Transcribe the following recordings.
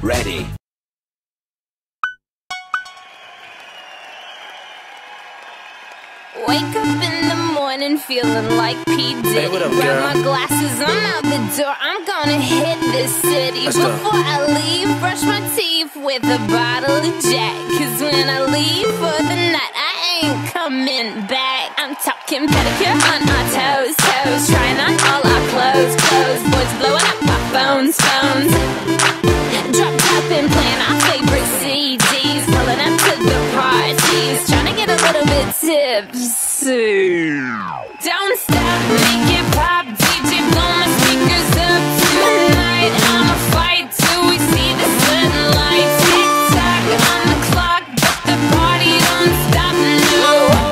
ready. Wake up in the morning feeling like P. Diddy. Hey, what up, Grab girl? my glasses, I'm out the door. I'm gonna hit this city. Let's go. Before I leave, brush my teeth with a bottle of Jack. Cause when I leave for the night, I ain't coming back. I'm talking pedicure on our toes, toes. Trying on all our clothes, clothes. Boys blowing up our phones, phones. Drop top and playing our favorite CDs. Pulling up to the parties. Trying to get a little bit tipsy. Don't stop, make it pop. DJ, blow my speakers up tonight. I'ma fight till we see the sunlight. Tick tock on the clock, but the party don't stop. No.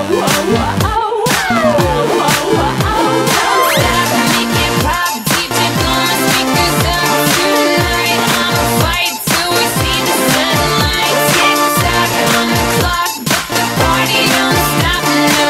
Don't stop, make it pop. DJ, blow my speakers up tonight. I'ma fight till we see the sunlight. Tick tock on the clock, but the party don't stop. No.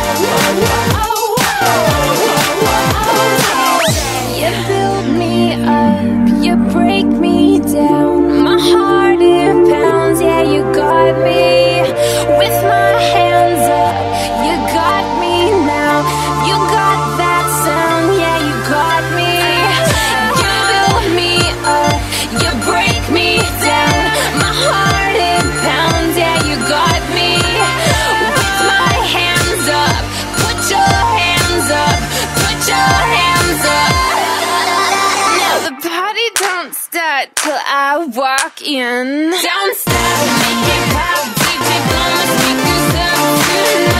You build me up, you break me down. My heart it pounds, yeah, you got me. With my hands up, you got me now. You got that sound, yeah, you got me. You build me up, you break me down. My heart it pounds, yeah, you got me. With my hands up, put your hands up, put your hands up. Now the party don't start till I walk in. Don't stop, make it pop, DJ, blow my speakers up tonight.